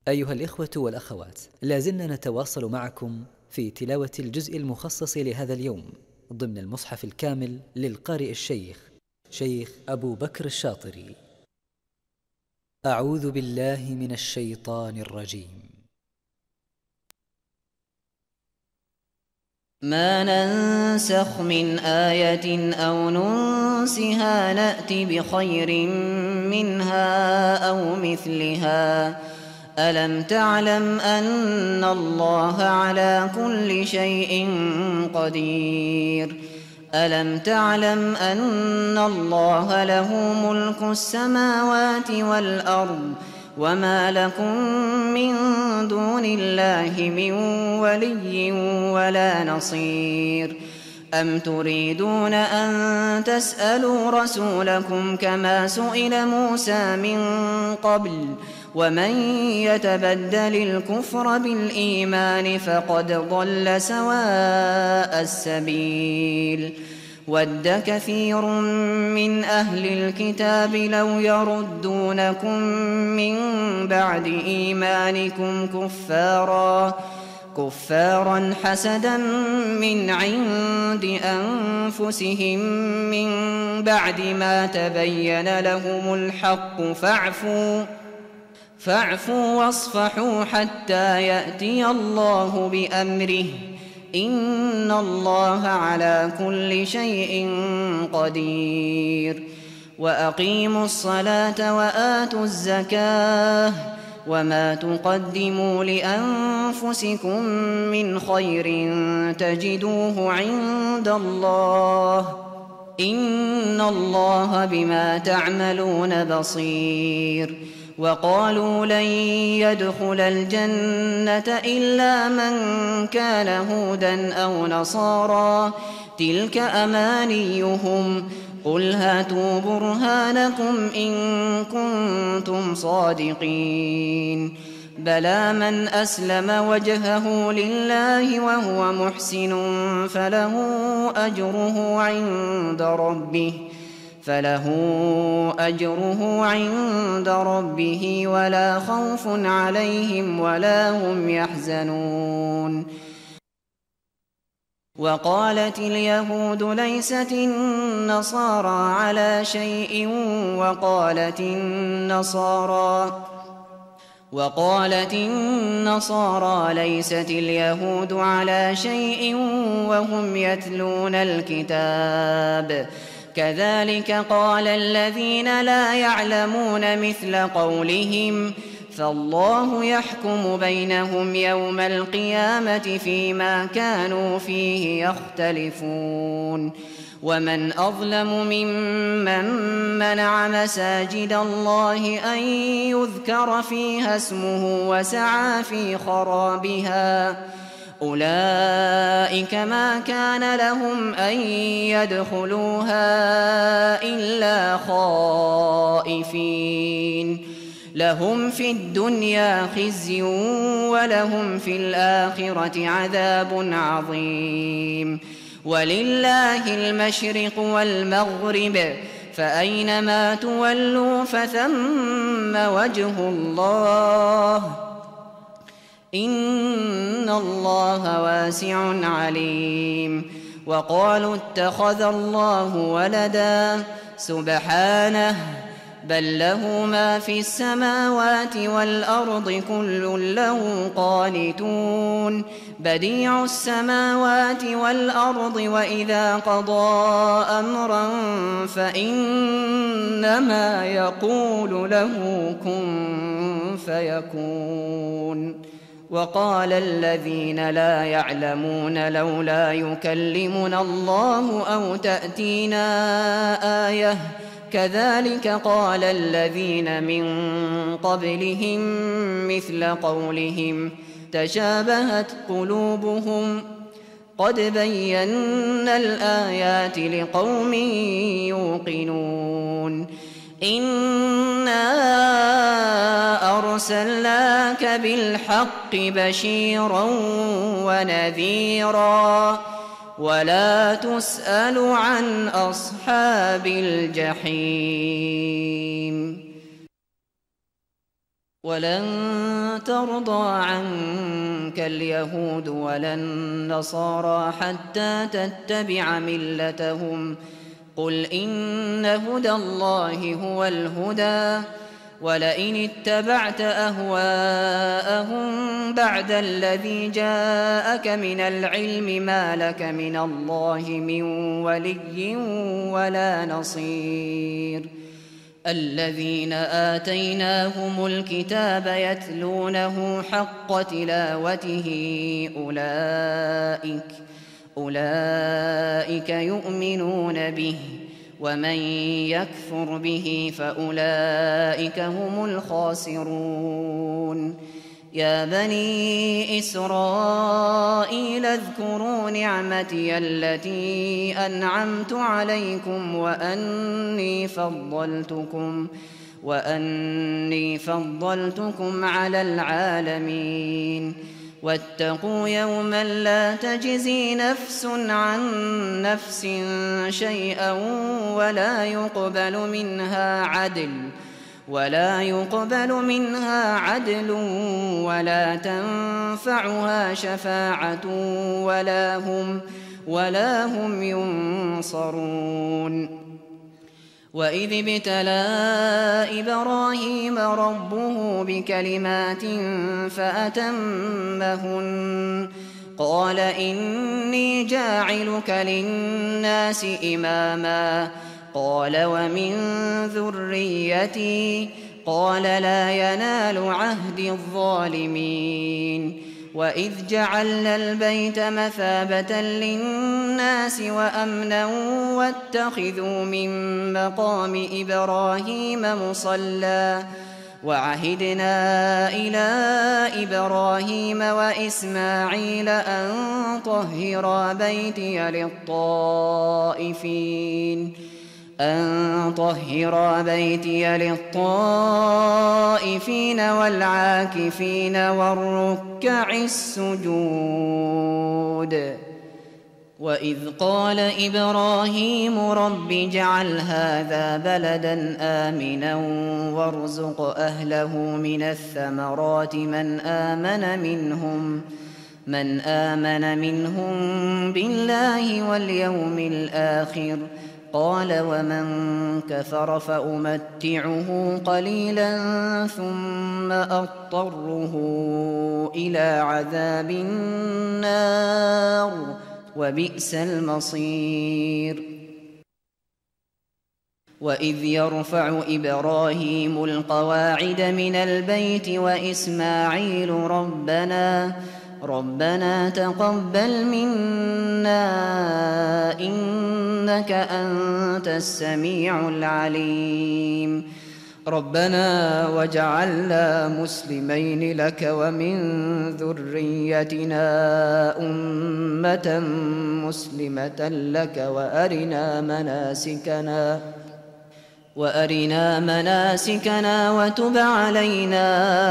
أيها الإخوة والأخوات، لازلنا نتواصل معكم في تلاوة الجزء المخصص لهذا اليوم ضمن المصحف الكامل للقارئ الشيخ شيخ أبو بكر الشاطري. أعوذ بالله من الشيطان الرجيم. ما ننسخ من آية أو ننسها نأت بخير منها أو مثلها. ألم تعلم أن الله على كل شيء قدير. ألم تعلم أن الله له ملك السماوات والأرض وما لكم من دون الله من ولي ولا نصير. أم تريدون أن تسألوا رسولكم كما سئل موسى من قبل ومن يتبدل الكفر بالإيمان فقد ضل سواء السبيل. ود كثير من أهل الكتاب لو يردونكم من بعد إيمانكم كفارا حسدا من عند أنفسهم من بعد ما تبين لهم الحق فاعفوا واصفحوا حتى يأتي الله بأمره إن الله على كل شيء قدير. وأقيموا الصلاة وآتوا الزكاة وما تقدموا لأنفسكم من خير تجدوه عند الله إن الله بما تعملون بصير. وقالوا لن يدخل الجنة إلا من كان هودا أو نصارى تلك أمانيهم قل هاتوا برهانكم إن كنتم صادقين. بلى من أسلم وجهه لله وهو محسن فله أجره عند ربه ولا خوف عليهم ولا هم يحزنون. وقالت اليهود ليست النصارى على شيء وقالت النصارى ليست اليهود على شيء وهم يتلون الكتاب كذلك قال الذين لا يعلمون مثل قولهم فالله يحكم بينهم يوم القيامة فيما كانوا فيه يختلفون. ومن أظلم ممن منع مساجد الله أن يذكر فيها اسمه وسعى في خرابها أولئك ما كان لهم أن يدخلوها إلا خائفين لهم في الدنيا خزي ولهم في الآخرة عذاب عظيم. ولله المشرق والمغرب فأينما تولوا فثم وجه الله إن الله واسع عليم. وقالوا اتخذ الله ولدا سبحانه بل له ما في السماوات والأرض كل له قانتون بديع السماوات والأرض وإذا قضى أمرا فإنما يقول له كن فيكون. وقال الذين لا يعلمون لولا يكلمنا الله أو تأتينا آية كذلك قال الذين من قبلهم مثل قولهم تشابهت قلوبهم قد بينا الآيات لقوم يوقنون. إنا أرسلناك بالحق بشيرا ونذيرا ولا تسأل عن أصحاب الجحيم. ولن ترضى عنك اليهود ولا النصارى حتى تتبع ملتهم قل إن هدى الله هو الهدى ولئن اتبعت أهواءهم بعد الذي جاءك من العلم ما لك من الله من ولي ولا نصير الذين آتيناهم الكتاب يتلونه حق تلاوته أولئك يؤمنون به ومن يكفر به فأولئك هم الخاسرون يا بني إسرائيل اذكروا نعمتي التي أنعمت عليكم وأني فضلتكم على العالمين واتقوا يوما لا تجزي نفس عن نفس شيئا ولا يقبل منها عدل ولا تنفعها شفاعة ولا هم ينصرون وإذ ابتلى إبراهيم ربه بكلمات فأتمهن قال إني جاعلك للناس إماما قال ومن ذريتي قال لا ينال عهد الظالمين وإذ جعلنا البيت مثابة للناس وأمنا واتخذوا من مقام إبراهيم مصلى وعهدنا إلى إبراهيم وإسماعيل أن طهرا بيتي للطائفين والعاكفين والركع السجود وإذ قال إبراهيم رب اجعل هذا بلدا آمنا وارزق أهله من الثمرات من آمن منهم بالله واليوم الآخر قال ومن كفر فأمتعه قليلا ثم أضطره إلى عذاب النار وبئس المصير وإذ يرفع إبراهيم القواعد من البيت وإسماعيل ربنا تقبل منا إنك أنت السميع العليم ربنا وجعلنا مسلمين لك ومن ذريتنا أمة مسلمة لك وأرنا مناسكنا وتب علينا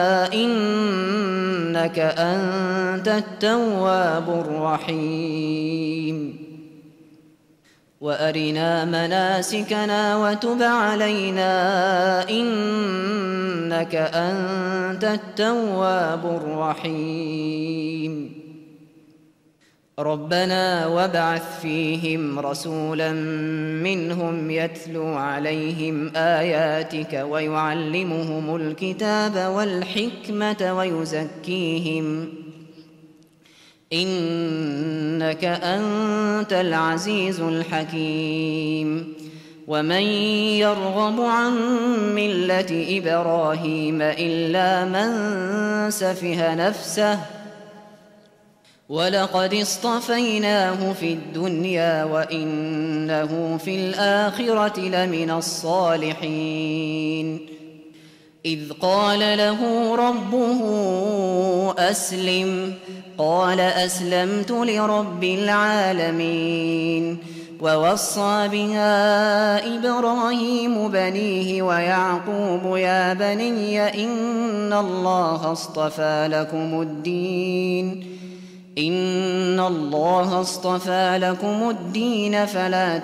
إنك أنت التواب الرحيم وأرنا مناسكنا وتب علينا إنك أنت التواب الرحيم ربنا وابعث فيهم رسولا منهم يتلو عليهم آياتك ويعلمهم الكتاب والحكمة ويزكيهم إنك أنت العزيز الحكيم ومن يرغب عن ملة إبراهيم إلا من سفه نفسه ولقد اصطفيناه في الدنيا وإنه في الآخرة لمن الصالحين إذ قال له ربه أسلم قال أسلمت لرب العالمين ووصى بها إبراهيم بنيه ويعقوب يا بني إن الله اصطفى لكم الدين فلا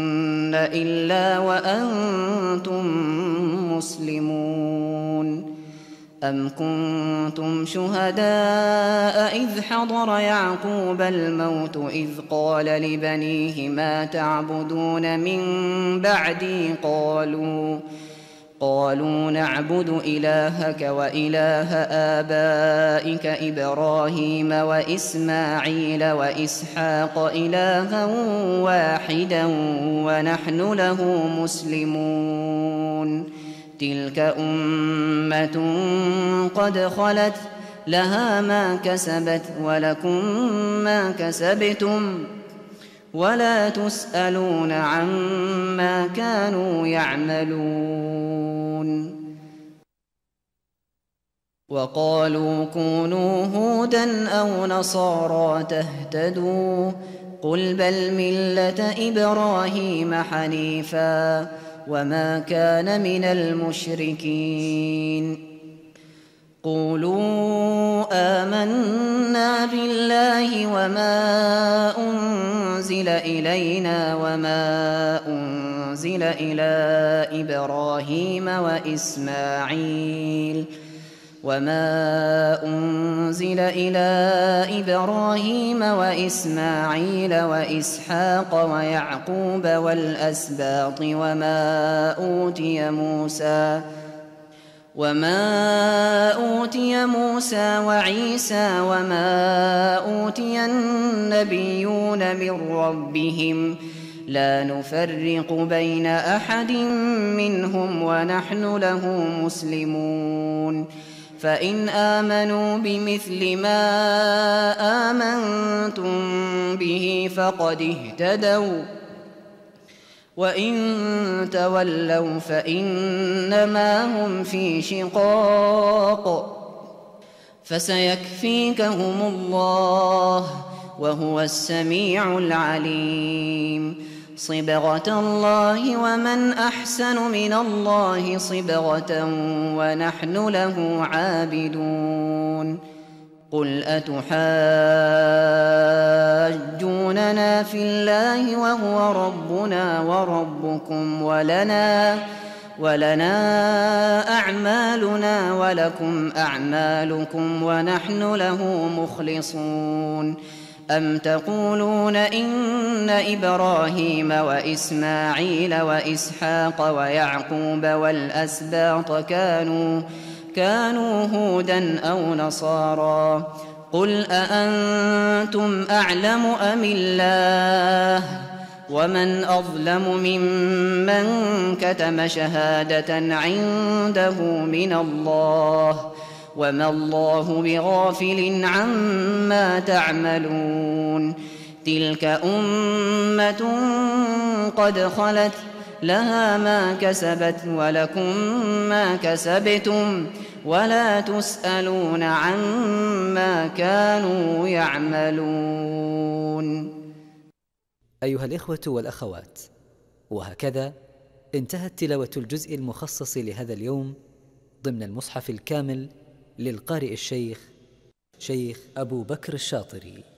تموتن إلا وأنتم مسلمون أم كنتم شهداء إذ حضر يعقوب الموت إذ قال لبنيه ما تعبدون من بعدي قالوا نعبد إلهك وإله آبائك إبراهيم وإسماعيل وإسحاق إلها واحدا ونحن له مسلمون تلك أمة قد خلت لها ما كسبت ولكم ما كسبتم ولا تسألون عما كانوا يعملون وقالوا كونوا هودا أو نصارى تهتدوا قل بل ملة إبراهيم حنيفا وما كان من المشركين قولوا آمنا بالله وما أنزل إلينا وما أنزل إلى إبراهيم وإسماعيل وإسحاق ويعقوب والأسباط وما أوتي موسى وعيسى وما أوتي النبيون من ربهم لا نفرق بين أحد منهم ونحن له مسلمون فإن آمنوا بمثل ما آمنتم به فقد اهتدوا وإن تولوا فإنما هم في شقاق فسيكفيكهم الله وهو السميع العليم صبغة الله ومن أحسن من الله صبغة ونحن له عابدون قل أتحاجوننا في الله وهو ربنا وربكم ولنا أعمالنا ولكم أعمالكم ونحن له مخلصون أم تقولون إن إبراهيم وإسماعيل وإسحاق ويعقوب والأسباط كانوا هودا أو نصارى قل أأنتم أعلم أم الله ومن أظلم ممن كتم شهادة عنده من الله وما الله بغافل عما تعملون تلك أمة قد خلت لها ما كسبت ولكم ما كسبتم ولا تسألون عما كانوا يعملون. أيها الإخوة والأخوات، وهكذا انتهت تلاوة الجزء المخصص لهذا اليوم ضمن المصحف الكامل للقارئ الشيخ أبو بكر الشاطري.